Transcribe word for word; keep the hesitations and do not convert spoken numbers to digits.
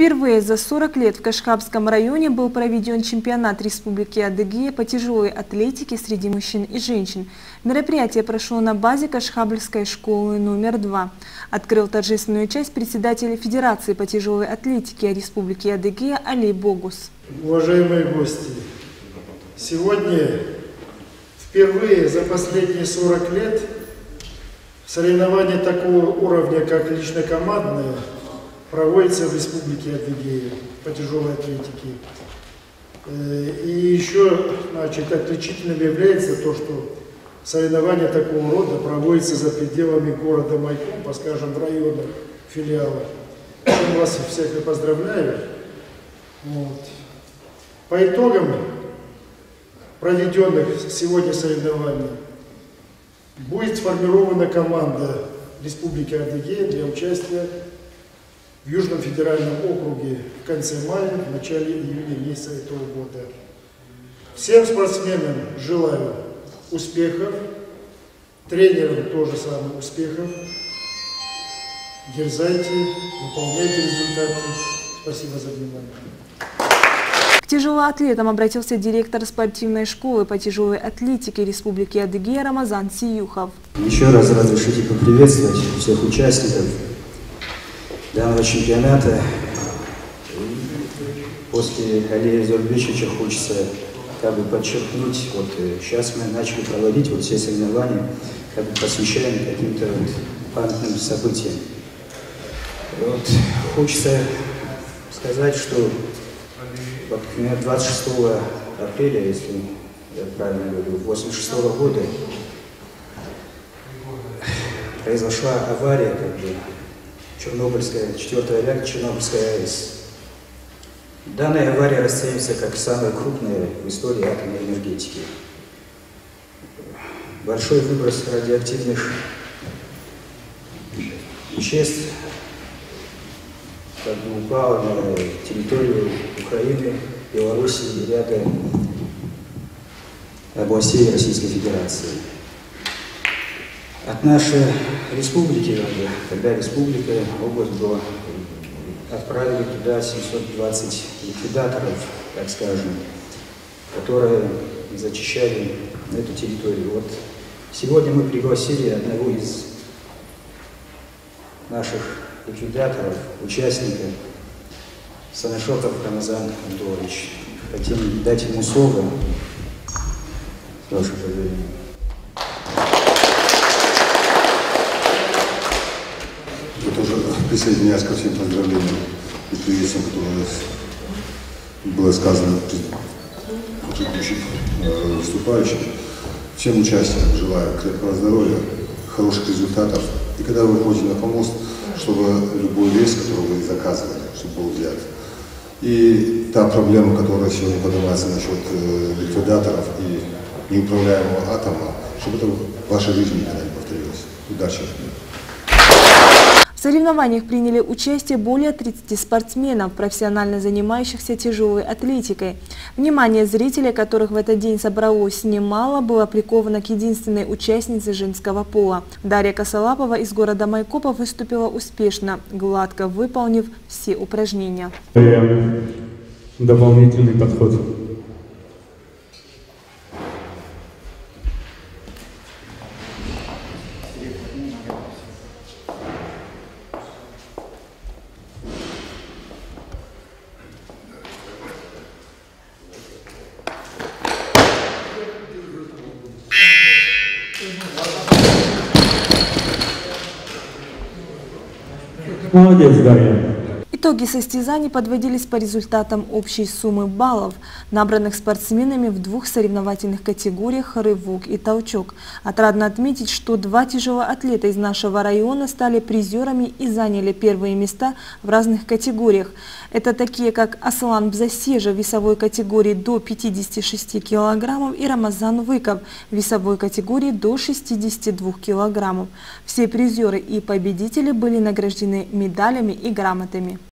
Впервые за сорок лет в Кашкабском районе был проведен чемпионат Республики Адыгея по тяжелой атлетике среди мужчин и женщин. Мероприятие прошло на базе Кашкабльской школы номер два. Открыл торжественную часть председатель Федерации по тяжелой атлетике Республики Адыгея Али Богус. Уважаемые гости, сегодня впервые за последние сорок лет соревнования такого уровня, как лично-командные, проводится в Республике Адыгея по тяжелой атлетике. И еще, значит, отличительным является то, что соревнования такого рода проводятся за пределами города Майкопа, скажем, в районах филиала. Я вас всех и поздравляю. Вот. По итогам проведенных сегодня соревнований будет сформирована команда Республики Адыгея для участия в Южном федеральном округе в конце мая, в начале июня месяца этого года. Всем спортсменам желаю успехов, тренерам тоже самое успехов. Дерзайте, выполняйте результаты. Спасибо за внимание. К тяжелоатлетам обратился директор спортивной школы по тяжелой атлетике Республики Адыгея Рамазан Сиюхов. Еще раз разрешите поприветствовать всех участников данного чемпионата. После Алия Зурбичича хочется как бы подчеркнуть, вот сейчас мы начали проводить вот все соревнования, как бы посвящаем каким-то вот памятным событиям. Вот, хочется сказать, что вот, двадцать шестого апреля, если я правильно говорю, восемьдесят шестого года произошла авария, как бы, Чернобыльская, четвертая реактор Чернобыльская АЭС. Данная авария расценивается как самая крупная в истории атомной энергетики. Большой выброс радиоактивных веществ как бы упал на территорию Украины, Белоруссии и ряда областей Российской Федерации. От нашей республики, когда республика, область была, отправили туда семьсот двадцать ликвидаторов, так скажем, которые зачищали эту территорию. Вот сегодня мы пригласили одного из наших ликвидаторов, участника, Санашоков Рамазан Абдулович. Хотим дать ему слово. Ваше позволение. Я тоже присоединяюсь ко всем поздравлениям и приветствиям, которые было сказано от предыдущих э, выступающих. Всем участникам желаю крепкого здоровья, хороших результатов. И когда вы выходите на помост, чтобы любой вес, который вы заказывали, чтобы был взят. И та проблема, которая сегодня поднимается насчет э, ликвидаторов и неуправляемого атома, чтобы это в вашей жизни никогда не повторилось. Удачи! В соревнованиях приняли участие более тридцати спортсменов, профессионально занимающихся тяжелой атлетикой. Внимание зрителей, которых в этот день собралось немало, было приковано к единственной участнице женского пола. Дарья Косолапова из города Майкопа выступила успешно, гладко выполнив все упражнения. Дополнительный подход. Молодец, Дарья. Итоги состязаний подводились по результатам общей суммы баллов, набранных спортсменами в двух соревновательных категориях «Рывок» и «Толчок». Отрадно отметить, что два тяжелоатлета из нашего района стали призерами и заняли первые места в разных категориях. Это такие, как Аслан Бзасежа в весовой категории до пятидесяти шести килограммов и Рамазан Выков в весовой категории до шестидесяти двух килограммов. Все призеры и победители были награждены медалями и грамотами.